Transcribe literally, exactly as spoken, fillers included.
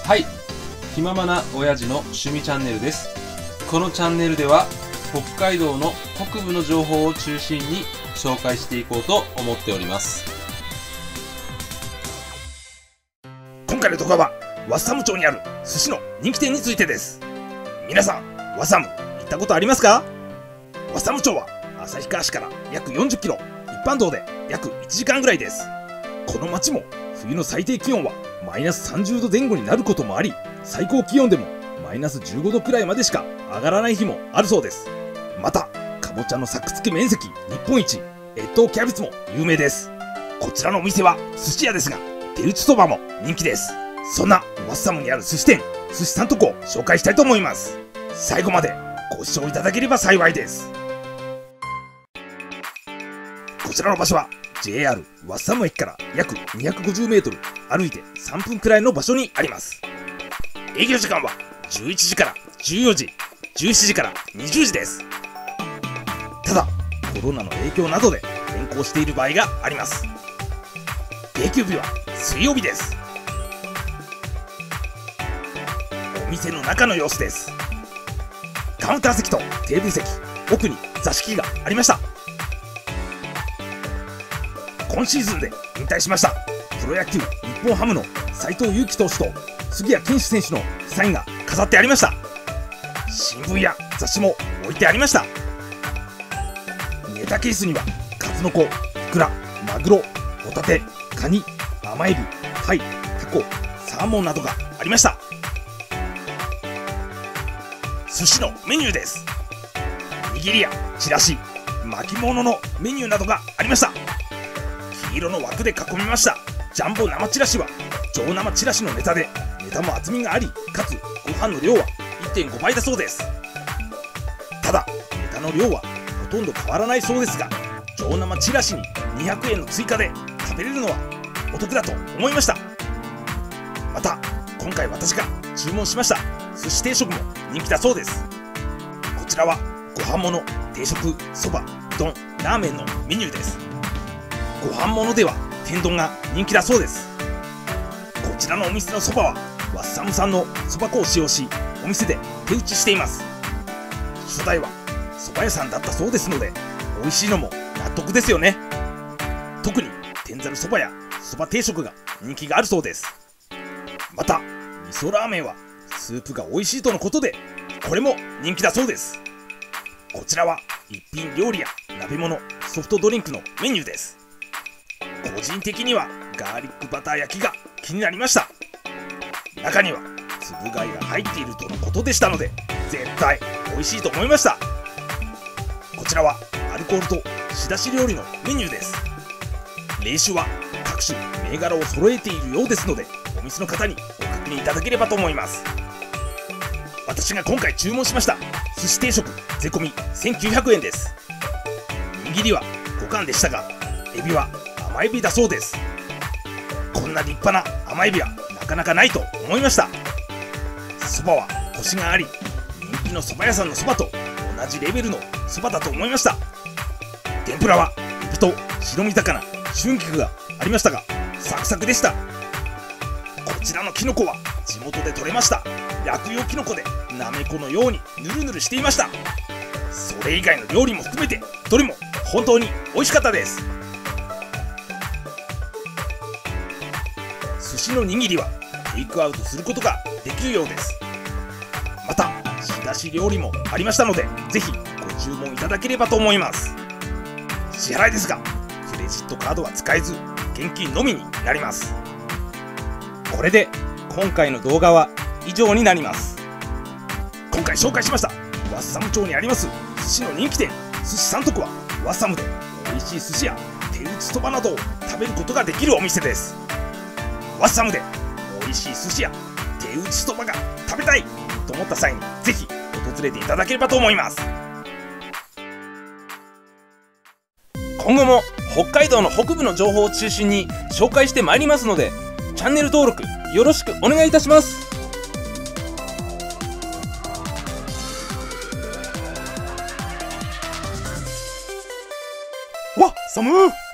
はい、気ままな親父の趣味チャンネルです。このチャンネルでは北海道の北部の情報を中心に紹介していこうと思っております。 今回の動画はワッサム町にある寿司の人気店についてです。皆さんワッサム行ったことありますか？ワッサム町は旭川市から約よんじゅっキロ、一般道で約いちじかんぐらいです。この町も冬の最低気温はマイナスさんじゅうどぜん後になることもあり、最高気温でもマイナスじゅうごどくらいまでしか上がらない日もあるそうです。またかぼちゃの作付面積日本一、越冬キャベツも有名です。こちらのお店は寿司屋ですが、手打ちそばも人気です。そんなワッサムにある寿司店、寿司さんとこを紹介したいと思います。最後までご視聴いただければ幸いです。こちらの場所は ジェイアール ワッサム駅から約にひゃくごじゅうメートル歩いてさんぷんくらいの場所にあります。営業時間はじゅういちじからじゅうよじ、じゅうしちじからにじゅうじです。ただコロナの影響などで変更している場合があります。定休日は水曜日です。お店の中の様子です。カウンター席とテーブル席、奥に座敷がありました。今シーズンで引退しましたプロ野球日本ハムの斎藤佑樹投手と杉谷拳士選手のサインが飾ってありました。新聞や雑誌も置いてありました。ネタケースには数の子、イクラ、マグロ、ホタテ、カニ、甘エビ、タイ、タコ、サーモンなどがありました。寿司のメニューです。握りやチラシ、巻物のメニューなどがありました。黄色の枠で囲みましたジャンボ生チラシは上生チラシのネタで、ネタも厚みがあり、かつご飯の量は いってんご 倍だそうです。ただネタの量はほとんど変わらないそうですが、上生チラシににひゃくえんの追加で食べれるのはお得だと思いました。また今回私が注文しました寿司定食も人気だそうです。こちらはご飯物、定食、そば、うどん、ラーメンのメニューです。ご飯物では天丼が人気だそうです。こちらのお店のそばはワッサム産のそば粉を使用し、お店で手打ちしています。初代はそば屋さんだったそうですので、美味しいのも納得ですよね。特に天ざるそばやそば定食が人気があるそうです。また味噌ラーメンはスープが美味しいとのことで、これも人気だそうです。こちらは一品料理や鍋物、ソフトドリンクのメニューです。個人的にはガーリックバター焼きが気になりました。中にはつぶ貝が入っているとのことでしたので、絶対美味しいと思いました。こちらはアルコールと仕出し料理のメニューです。冷酒は各種銘柄を揃えているようですので、お店の方にご確認いただければと思います。私が今回注文しました寿司定食税込みせんきゅうひゃくえんです。握りはご貫でしたが、エビは甘エビだそうです。こんな立派な甘エビはなかなかないと思いました。そばはコシがあり、人気のそば屋さんのそばと同じレベルのそばだと思いました。天ぷらはエビと白身魚、春菊がありましたが、サクサクでした。こちらのキノコは地元で採れました落葉キノコで、なめこのようにぬるぬるしていました。それ以外の料理も含めてどれも本当に美味しかったです。寿司の握りはテイクアウトすることができるようです。また仕出し料理もありましたので、ぜひご注文いただければと思います。支払いですがクレジットカードは使えず、現金のみになります。 これで今回の動画は以上になります。 今回紹介しましたワッサム町にあります寿司の人気店、寿司さんとこはワッサムで美味しい寿司や手打ちそばなどを食べることができるお店です。ワッサムで美味しい寿司や手打ちそばが食べたいと思った際に、ぜひ訪れていただければと思います。 今後も北海道の北部の情報を中心に紹介してまいりますので、チャンネル登録よろしくお願いいたします。 ワッサム